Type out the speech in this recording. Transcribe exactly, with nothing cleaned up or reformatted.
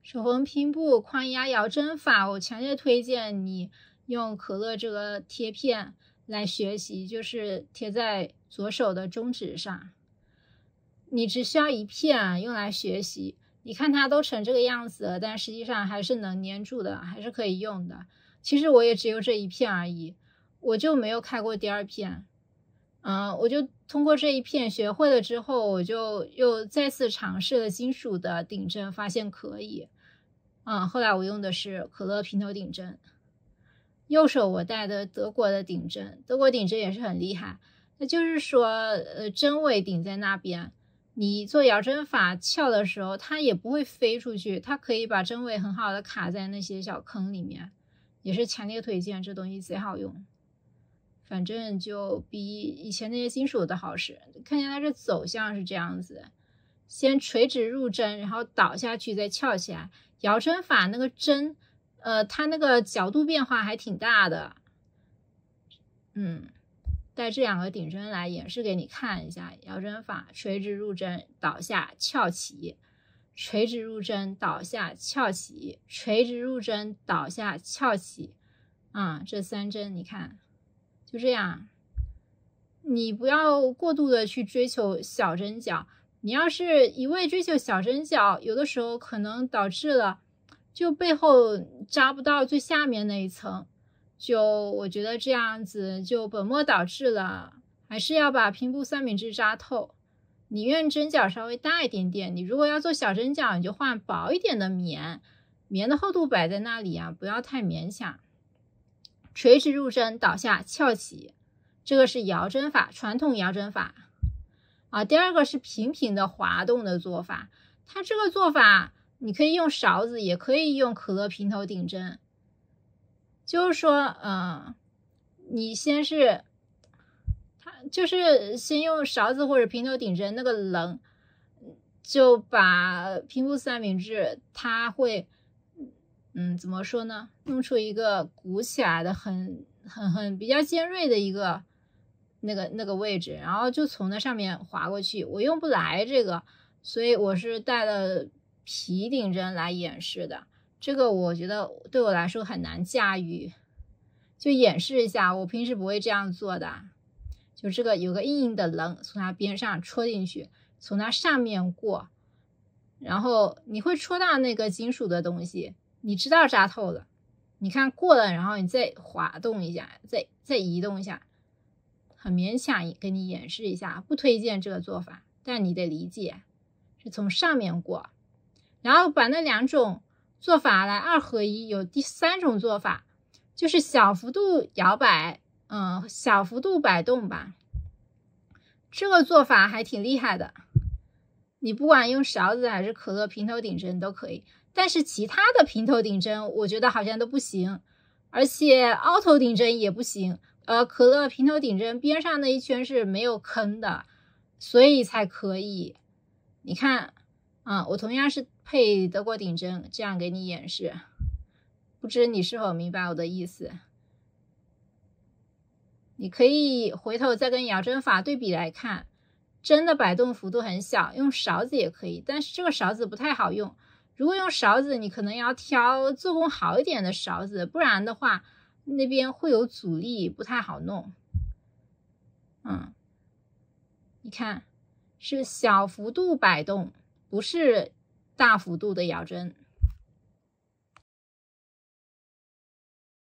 手缝拼布宽压摇针法，我强烈推荐你用可乐这个贴片来学习，就是贴在左手的中指上。你只需要一片用来学习，你看它都成这个样子了，但实际上还是能粘住的，还是可以用的。其实我也只有这一片而已，我就没有开过第二片。嗯，我就通过这一片学会了之后，我就又再次尝试了金属的顶针，发现可以。嗯，后来我用的是可乐平头顶针。右手我带的德国的顶针，德国顶针也是很厉害。那就是说，呃，针尾顶在那边，你做摇针法翘的时候，它也不会飞出去，它可以把针尾很好的卡在那些小坑里面，也是强烈推荐，这东西贼好用。反正就比以前那些金属的好使。看见它这走向是这样子，先垂直入针，然后倒下去再翘起来。摇针法那个针，呃，它那个角度变化还挺大的。嗯，带这两个顶针来演示给你看一下。摇针法，垂直入针，倒下翘起，垂直入针，倒下翘起，垂直入针，倒下翘起。啊、嗯，这三针你看。就这样，你不要过度的去追求小针脚。你要是一味追求小针脚，有的时候可能导致了就背后扎不到最下面那一层。就我觉得这样子就本末倒置了，还是要把拼布三明治扎透。宁愿针脚稍微大一点点，你如果要做小针脚，你就换薄一点的棉，棉的厚度摆在那里啊，不要太勉强。垂直入针，倒下翘起，这个是摇针法，传统摇针法啊。第二个是平平的滑动的做法，它这个做法你可以用勺子，也可以用可乐平头顶针。就是说，嗯，你先是，它就是先用勺子或者平头顶针，那个棱就把拼布三明治，它会。嗯，怎么说呢？弄出一个鼓起来的很很很比较尖锐的一个那个那个位置，然后就从那上面划过去。我用不来这个，所以我是带了皮顶针来演示的。这个我觉得对我来说很难驾驭，就演示一下。我平时不会这样做的。就这个有个硬硬的棱，从它边上戳进去，从它上面过，然后你会戳到那个金属的东西。你知道扎透了，你看过了，然后你再滑动一下，再再移动一下，很勉强给你演示一下，不推荐这个做法，但你得理解，是从上面过，然后把那两种做法来二合一。有第三种做法，就是小幅度摇摆，嗯，小幅度摆动吧，这个做法还挺厉害的，你不管用勺子还是可乐平头顶针都可以。但是其他的平头顶针我觉得好像都不行，而且凹头顶针也不行。呃，可乐平头顶针边上那一圈是没有坑的，所以才可以。你看，啊、嗯，我同样是配德国顶针，这样给你演示，不知你是否明白我的意思？你可以回头再跟摇针法对比来看，针的摆动幅度很小，用勺子也可以，但是这个勺子不太好用。如果用勺子，你可能要挑做工好一点的勺子，不然的话那边会有阻力，不太好弄。嗯，你看是小幅度摆动，不是大幅度的摇针。